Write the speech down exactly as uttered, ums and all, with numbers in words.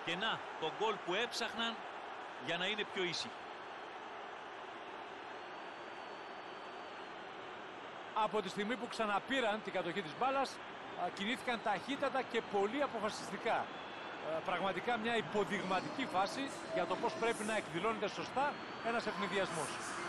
Και να, το γκολ που έψαχναν για να είναι πιο ήσυχοι. Από τη στιγμή που ξαναπήραν την κατοχή της μπάλας, κινήθηκαν ταχύτατα και πολύ αποφασιστικά. Πραγματικά μια υποδειγματική φάση για το πώς πρέπει να εκδηλώνεται σωστά ένας ευνηδιασμός.